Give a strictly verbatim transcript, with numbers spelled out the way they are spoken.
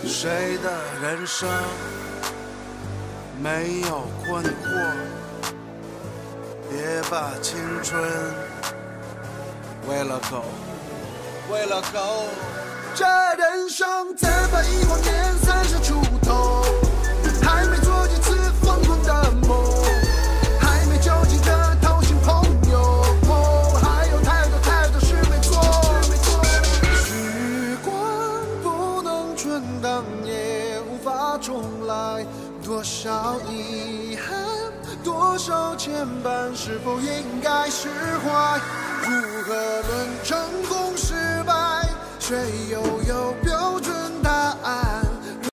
谁的人生没有困惑？别把青春为了狗，为了狗。这人生怎么一晃眼三十出头，还没做几次疯狂的梦，还没交几个掏心朋友，还有太多太多事没做。时光不能存档，也无法重来，多少遗憾，多少牵绊，是否应该释怀？如何论成功失败？谁又有标准答案？